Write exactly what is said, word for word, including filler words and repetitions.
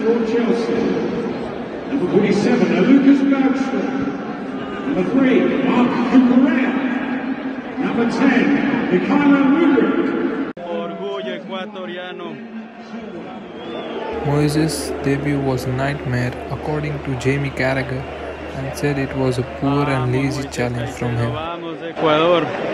for Chelsea. Number twenty-seven, Lucas Bergstrom. Number three, Mark Cucurella. Number ten, Mikhailo Mudryk. Orgullo ecuatoriano. Moises' debut was a nightmare according to Jamie Carragher, and said it was a poor and lazy challenge from him. Vamos, Ecuador.